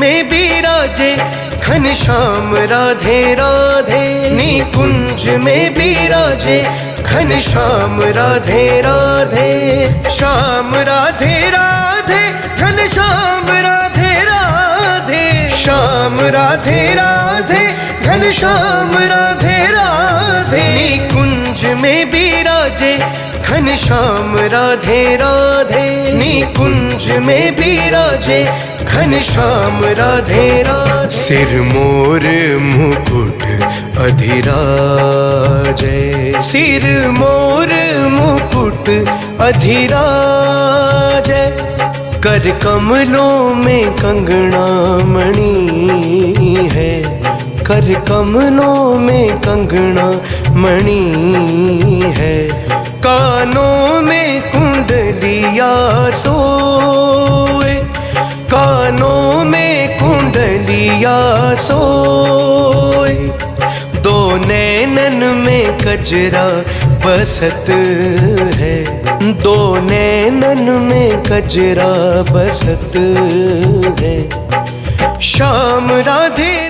में बिराजे घनश्याम राधे राधे। निकुंज में बिराजे घनश्याम राधे राधे। श्याम राधे राधे घनश्याम राधे राधे। श्याम राधे राधे घनश्याम राधे राधे। निकुंज में बिराजे घनश्याम राधे राधे। निकुंज में बिराजे घनश्याम राधे राधे। सिर मोर मुकुट अधिराजे। सिर मोर मुकुट अधिराजे। कर कमलों में कंगना मणि है। कर कमलों में कंगना मणि है। कानों में कुंडलिया सोए। कानों में कुंडलिया सोए। दो नैनन में कजरा बसत है। दो नैनन में कजरा बसत है। श्याम राधे